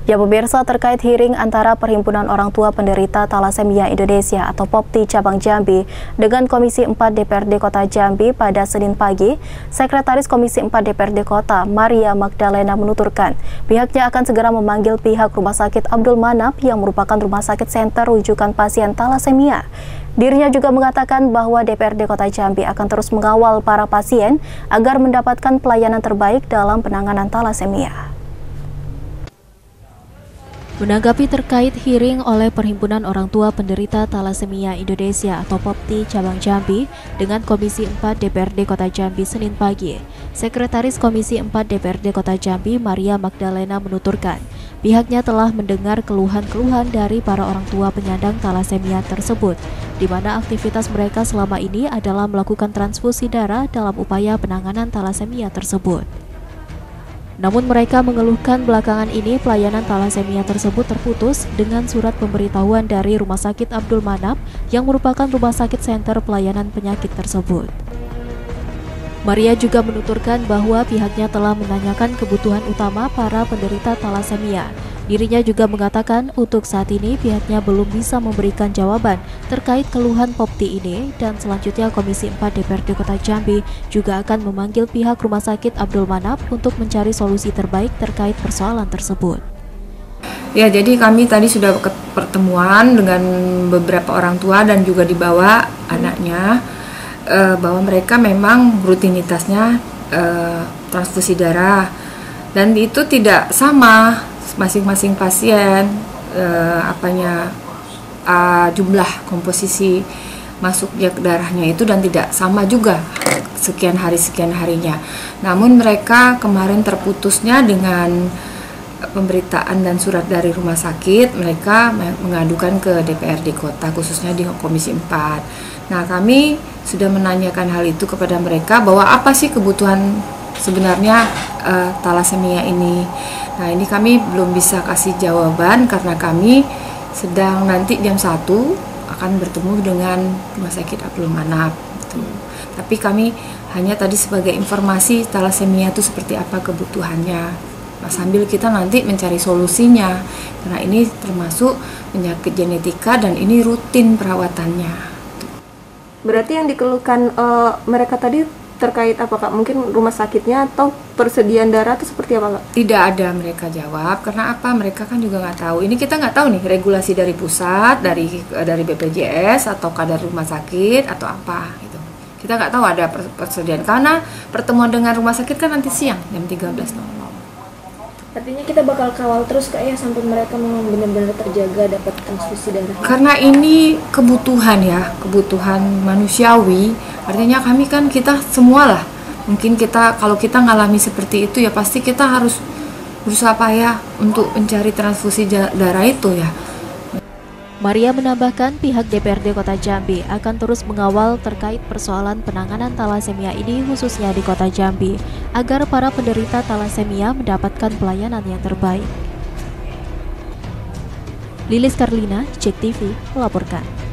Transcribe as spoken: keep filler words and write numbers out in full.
Ya pemirsa, terkait hearing antara Perhimpunan Orang Tua Penderita Thalassemia Indonesia atau POPTI Cabang Jambi dengan Komisi empat D P R D Kota Jambi pada Senin pagi, Sekretaris Komisi empat D P R D Kota, Maria Magdalena menuturkan pihaknya akan segera memanggil pihak Rumah Sakit Abdul Manap yang merupakan rumah sakit senter rujukan pasien thalassemia. Dirinya juga mengatakan bahwa D P R D Kota Jambi akan terus mengawal para pasien agar mendapatkan pelayanan terbaik dalam penanganan thalassemia. Menanggapi terkait hearing oleh Perhimpunan Orang Tua Penderita Thalassemia Indonesia atau POPTI Cabang Jambi dengan Komisi empat D P R D Kota Jambi Senin pagi, Sekretaris Komisi empat D P R D Kota Jambi Maria Magdalena menuturkan pihaknya telah mendengar keluhan-keluhan dari para orang tua penyandang thalassemia tersebut, di mana aktivitas mereka selama ini adalah melakukan transfusi darah dalam upaya penanganan thalassemia tersebut. Namun mereka mengeluhkan belakangan ini pelayanan thalassemia tersebut terputus dengan surat pemberitahuan dari Rumah Sakit Abdul Manap yang merupakan rumah sakit senter pelayanan penyakit tersebut. Maria juga menuturkan bahwa pihaknya telah menanyakan kebutuhan utama para penderita thalassemia. Dirinya juga mengatakan untuk saat ini pihaknya belum bisa memberikan jawaban terkait keluhan POPTI ini, dan selanjutnya Komisi empat D P R D Kota Jambi juga akan memanggil pihak Rumah Sakit Abdul Manap untuk mencari solusi terbaik terkait persoalan tersebut. Ya, jadi kami tadi sudah pertemuan dengan beberapa orang tua dan juga dibawa anaknya eh, bahwa mereka memang rutinitasnya eh, transfusi darah, dan itu tidak sama masing-masing pasien eh, apanya uh, jumlah komposisi masuknya ke darahnya itu dan tidak sama juga sekian hari sekian harinya. Namun mereka kemarin terputusnya dengan pemberitaan dan surat dari rumah sakit, mereka mengadukan ke D P R D Kota, khususnya di Komisi empat. Nah, kami sudah menanyakan hal itu kepada mereka bahwa apa sih kebutuhan sebenarnya uh, thalassemia ini. Nah, ini kami belum bisa kasih jawaban karena kami sedang nanti jam satu akan bertemu dengan Rumah Sakit Abdul Manap gitu. Tapi kami hanya tadi sebagai informasi thalassemia itu seperti apa kebutuhannya. Nah, sambil kita nanti mencari solusinya. Karena ini termasuk penyakit genetika dan ini rutin perawatannya. Berarti yang dikeluhkan uh, mereka tadi terkait apa Kak? Mungkin rumah sakitnya atau persediaan darah itu seperti apa Kak? Tidak ada mereka jawab, karena apa? Mereka kan juga nggak tahu. Ini kita nggak tahu nih regulasi dari pusat, dari dari B P J S atau kadar rumah sakit atau apa gitu. Kita nggak tahu ada persediaan, karena pertemuan dengan rumah sakit kan nanti siang jam tiga belas nol nol. Artinya kita bakal kawal terus Kak ya sampai mereka memang benar-benar terjaga dapat transfusi darah. Karena ini kebutuhan ya, kebutuhan manusiawi. Artinya kami kan kita semualah. Mungkin kita kalau kita ngalami seperti itu ya pasti kita harus berusaha payah untuk mencari transfusi darah itu ya. Maria menambahkan pihak D P R D Kota Jambi akan terus mengawal terkait persoalan penanganan thalassemia ini khususnya di Kota Jambi agar para penderita thalassemia mendapatkan pelayanan yang terbaik. Lilis Karlina, Cek T V melaporkan.